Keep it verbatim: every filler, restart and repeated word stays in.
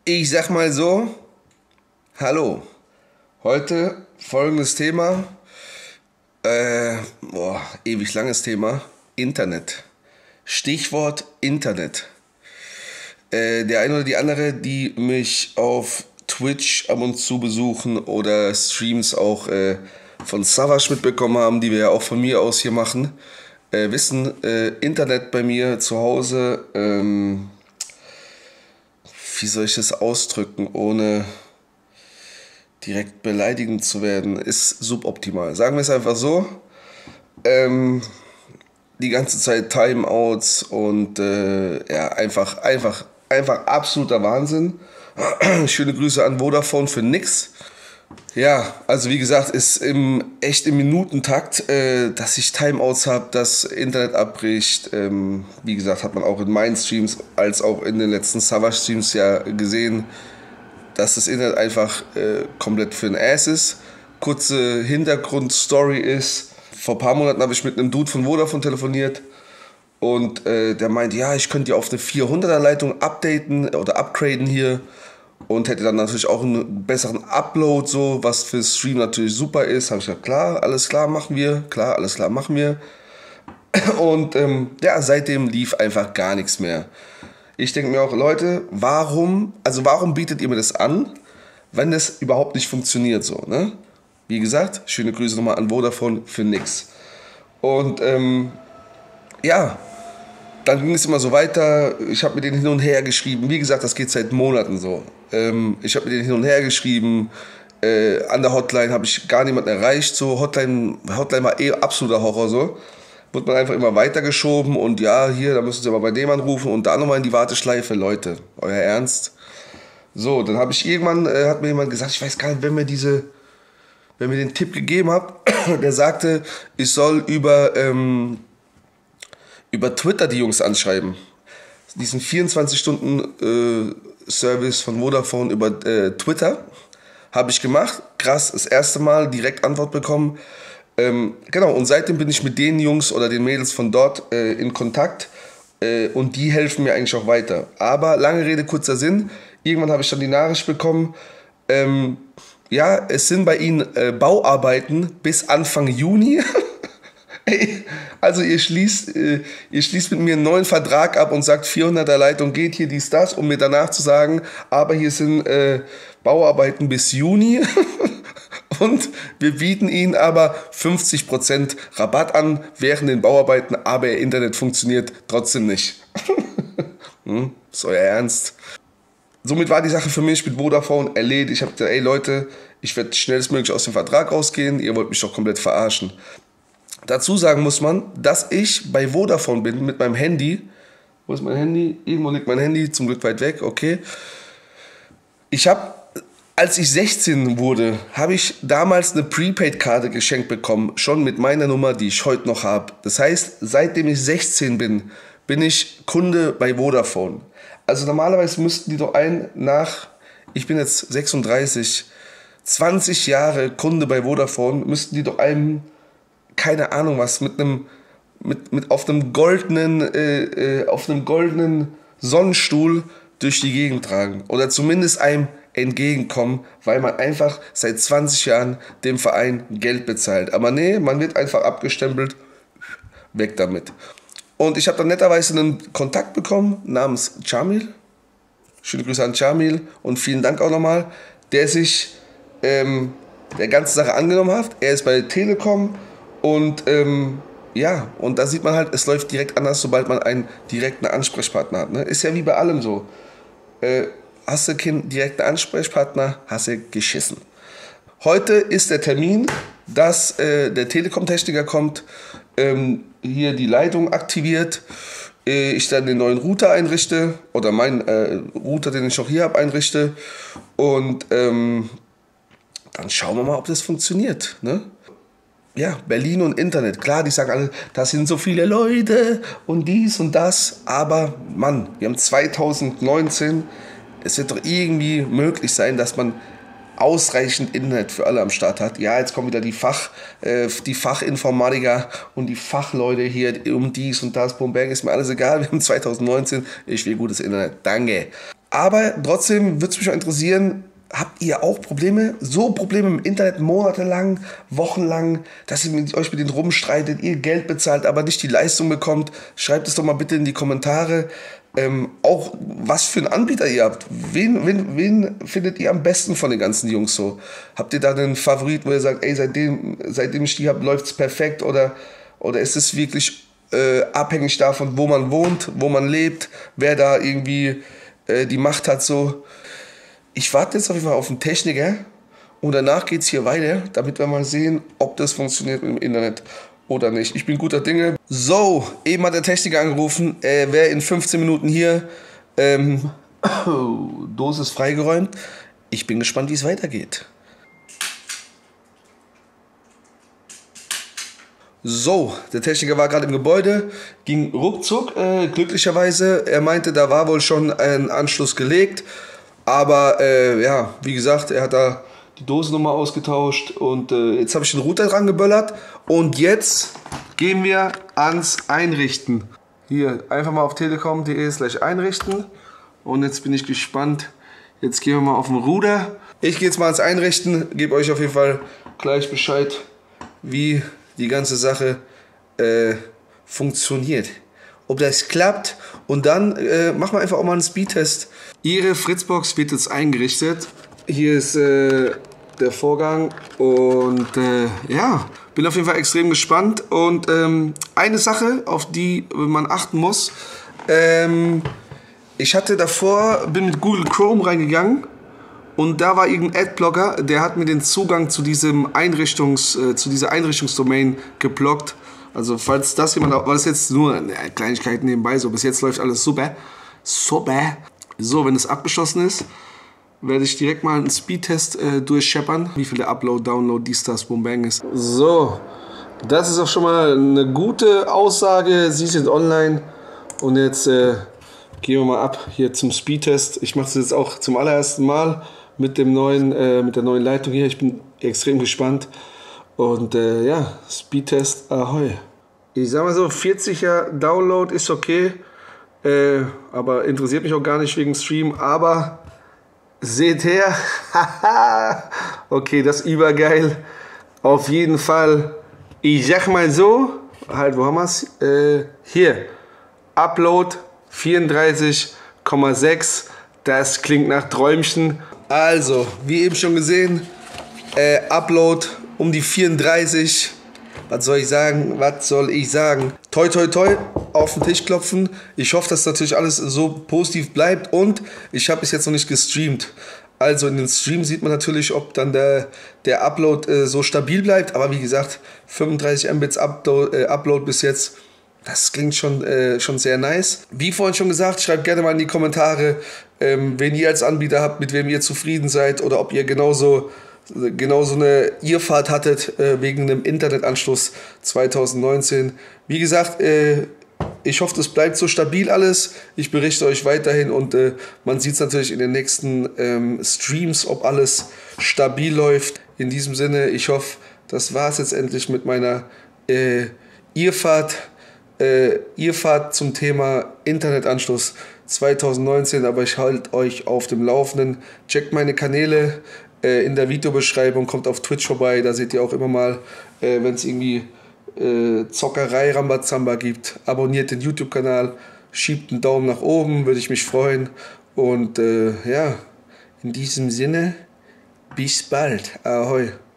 Ich sag mal so, hallo, heute folgendes Thema, äh, boah, ewig langes Thema, Internet. Stichwort Internet. Äh, der eine oder die andere, die mich auf Twitch ab und zu besuchen oder Streams auch äh, von Savage mitbekommen haben, die wir ja auch von mir aus hier machen, äh, wissen, äh, Internet bei mir zu Hause, ähm, wie soll ich das ausdrücken, ohne direkt beleidigend zu werden, ist suboptimal. Sagen wir es einfach so. Ähm, die ganze Zeit Timeouts und äh, ja, einfach, einfach, einfach absoluter Wahnsinn. Schöne Grüße an Vodafone für nix. Ja, also wie gesagt, ist im, echt im Minutentakt, äh, dass ich Timeouts habe, das Internet abbricht. Ähm, wie gesagt, hat man auch in meinen Streams als auch in den letzten Savage-Streams ja gesehen, dass das Internet einfach äh, komplett für den Ass ist. Kurze Hintergrundstory ist, vor ein paar Monaten habe ich mit einem Dude von Vodafone telefoniert und äh, der meint, ja, ich könnte die auf eine vierhunderter Leitung updaten oder upgraden hier. Und hätte dann natürlich auch einen besseren Upload, so, was für Stream natürlich super ist. Habe ich gesagt, klar, alles klar, machen wir. Klar, alles klar, machen wir. Und ähm, ja, seitdem lief einfach gar nichts mehr. Ich denke mir auch, Leute, warum, also warum bietet ihr mir das an, wenn das überhaupt nicht funktioniert so, ne? Wie gesagt, schöne Grüße nochmal an Vodafone für nix. Und ähm, ja, dann ging es immer so weiter. Ich habe mit denen hin und her geschrieben. Wie gesagt, das geht seit Monaten so. Ähm, ich habe mit denen hin und her geschrieben. Äh, an der Hotline habe ich gar niemanden erreicht. So Hotline, Hotline war eh absoluter Horror so. Wurde man einfach immer weitergeschoben und ja, hier, da müssen Sie aber bei dem anrufen und da nochmal in die Warteschleife. Leute, euer Ernst? So, dann habe ich irgendwann, äh, hat mir jemand gesagt, ich weiß gar nicht, wer mir diese, wer mir den Tipp gegeben hat, der sagte, ich soll über ähm, über Twitter die Jungs anschreiben. Diesen vierundzwanzig Stunden äh, Service von Vodafone über äh, Twitter habe ich gemacht. Krass, das erste Mal direkt Antwort bekommen. Ähm, genau, und seitdem bin ich mit den Jungs oder den Mädels von dort äh, in Kontakt äh, und die helfen mir eigentlich auch weiter. Aber lange Rede, kurzer Sinn, irgendwann habe ich dann die Nachricht bekommen, ähm, ja, es sind bei ihnen äh, Bauarbeiten bis Anfang Juni. Also ihr schließt, äh, ihr schließt mit mir einen neuen Vertrag ab und sagt, vierhunderter Leitung geht hier dies, das, um mir danach zu sagen, aber hier sind äh, Bauarbeiten bis Juni und wir bieten Ihnen aber fünfzig Prozent Rabatt an während den Bauarbeiten, aber Ihr Internet funktioniert trotzdem nicht. hm, ist euer Ernst? Somit war die Sache für mich mit Vodafone erledigt. Ich habe gesagt, ey Leute, ich werde schnellstmöglich aus dem Vertrag rausgehen, ihr wollt mich doch komplett verarschen. Dazu sagen muss man, dass ich bei Vodafone bin mit meinem Handy. Wo ist mein Handy? Irgendwo liegt mein Handy, zum Glück weit weg, okay. Ich habe, als ich sechzehn wurde, habe ich damals eine Prepaid-Karte geschenkt bekommen, schon mit meiner Nummer, die ich heute noch habe. Das heißt, seitdem ich sechzehn bin, bin ich Kunde bei Vodafone. Also normalerweise müssten die doch ein nach, ich bin jetzt sechsunddreißig, zwanzig Jahre Kunde bei Vodafone, müssten die doch einem, keine Ahnung was, mit einem, mit, mit auf einem goldenen, äh, äh, auf einem goldenen Sonnenstuhl durch die Gegend tragen. Oder zumindest einem entgegenkommen, weil man einfach seit zwanzig Jahren dem Verein Geld bezahlt. Aber nee, man wird einfach abgestempelt, weg damit. Und ich habe dann netterweise einen Kontakt bekommen namens Jamil. Schöne Grüße an Jamil und vielen Dank auch nochmal, der sich ähm, der ganzen Sache angenommen hat. Er ist bei Telekom. Und ähm, ja, und da sieht man halt, es läuft direkt anders, sobald man einen direkten Ansprechpartner hat. Ne? Ist ja wie bei allem so. Äh, hast du keinen direkten Ansprechpartner, hast du geschissen. Heute ist der Termin, dass äh, der Telekom-Techniker kommt, ähm, hier die Leitung aktiviert, äh, ich dann den neuen Router einrichte oder meinen äh, Router, den ich noch hier habe, einrichte. Und ähm, dann schauen wir mal, ob das funktioniert. Ne? Ja, Berlin und Internet, klar, die sagen alle, das sind so viele Leute und dies und das, aber Mann, wir haben zweitausendneunzehn, es wird doch irgendwie möglich sein, dass man ausreichend Internet für alle am Start hat. Ja, jetzt kommen wieder die, Fach, äh, die Fachinformatiker und die Fachleute hier um dies und das, Boom, Bang, ist mir alles egal, wir haben zweitausendneunzehn, ich will gutes Internet, danke. Aber trotzdem würde es mich auch interessieren, habt ihr auch Probleme? So Probleme im Internet monatelang, wochenlang, dass ihr mit euch mit denen rumstreitet, ihr Geld bezahlt, aber nicht die Leistung bekommt? Schreibt es doch mal bitte in die Kommentare. Ähm, auch was für einen Anbieter ihr habt. Wen, wen, wen findet ihr am besten von den ganzen Jungs so? Habt ihr da einen Favorit, wo ihr sagt, ey, seitdem, seitdem ich die habe, läuft es perfekt? Oder, oder ist es wirklich äh, abhängig davon, wo man wohnt, wo man lebt, wer da irgendwie äh, die Macht hat so? Ich warte jetzt auf jeden Fall auf den Techniker und danach geht es hier weiter, damit wir mal sehen, ob das funktioniert mit dem Internet oder nicht. Ich bin guter Dinge. So, eben hat der Techniker angerufen, er wäre in fünfzehn Minuten hier. Ähm, Dose ist freigeräumt. Ich bin gespannt, wie es weitergeht. So, der Techniker war gerade im Gebäude, ging ruckzuck, äh, glücklicherweise. Er meinte, da war wohl schon ein Anschluss gelegt. Aber äh, ja, wie gesagt, er hat da die Dosennummer ausgetauscht und äh, jetzt habe ich den Router dran geböllert. Und jetzt gehen wir ans Einrichten. Hier, einfach mal auf telekom punkt de slash einrichten. Und jetzt bin ich gespannt. Jetzt gehen wir mal auf den Router. Ich gehe jetzt mal ans Einrichten, gebe euch auf jeden Fall gleich Bescheid, wie die ganze Sache äh, funktioniert. Ob das klappt. Und dann äh, machen wir einfach auch mal einen Speedtest. Ihre Fritzbox wird jetzt eingerichtet. Hier ist äh, der Vorgang und äh, ja, bin auf jeden Fall extrem gespannt. Und ähm, eine Sache, auf die man achten muss, ähm, ich hatte davor, bin mit Google Chrome reingegangen und da war irgendein Adblocker, der hat mir den Zugang zu diesem Einrichtungs, äh, zu dieser Einrichtungsdomain geblockt. Also falls das jemand, war das jetzt nur eine Kleinigkeit nebenbei, so bis jetzt läuft alles super, super. So, wenn es abgeschlossen ist, werde ich direkt mal einen Speedtest äh, durchscheppern, wie viel der Upload, Download, dies, das, Boom, Bang ist. So, das ist auch schon mal eine gute Aussage. Sie sind online und jetzt äh, gehen wir mal ab hier zum Speedtest. Ich mache es jetzt auch zum allerersten Mal mit dem neuen, äh, mit der neuen Leitung hier. Ich bin extrem gespannt und äh, ja, Speedtest, ahoi. Ich sag mal so, vierziger Download ist okay. Äh, aber interessiert mich auch gar nicht wegen Stream, aber seht her, okay, das ist übergeil, auf jeden Fall, ich sag mal so, halt, wo haben wir es, äh, hier, Upload vierunddreißig Komma sechs, das klingt nach Träumchen, also, wie eben schon gesehen, äh, Upload um die vierunddreißig. Was soll ich sagen? Was soll ich sagen? Toi, toi, toi, auf den Tisch klopfen. Ich hoffe, dass natürlich alles so positiv bleibt und ich habe es jetzt noch nicht gestreamt. Also in den Stream sieht man natürlich, ob dann der, der Upload äh, so stabil bleibt. Aber wie gesagt, fünfunddreißig Mbits Upload, äh, Upload bis jetzt, das klingt schon, äh, schon sehr nice. Wie vorhin schon gesagt, schreibt gerne mal in die Kommentare, ähm, wen ihr als Anbieter habt, mit wem ihr zufrieden seid oder ob ihr genauso genau so eine Irrfahrt hattet äh, wegen einem Internetanschluss zwanzig neunzehn. Wie gesagt, äh, ich hoffe, das bleibt so stabil alles. Ich berichte euch weiterhin und äh, man sieht es natürlich in den nächsten ähm, Streams, ob alles stabil läuft. In diesem Sinne, ich hoffe, das war es jetzt endlich mit meiner äh, Irrfahrt, äh, Irrfahrt zum Thema Internetanschluss zwanzig neunzehn. Aber ich halte euch auf dem Laufenden. Checkt meine Kanäle in der Videobeschreibung, kommt auf Twitch vorbei, da seht ihr auch immer mal, äh, wenn es irgendwie äh, Zockerei Rambazamba gibt. Abonniert den YouTube-Kanal, schiebt einen Daumen nach oben, würde ich mich freuen. Und äh, ja, in diesem Sinne, bis bald. Ahoi.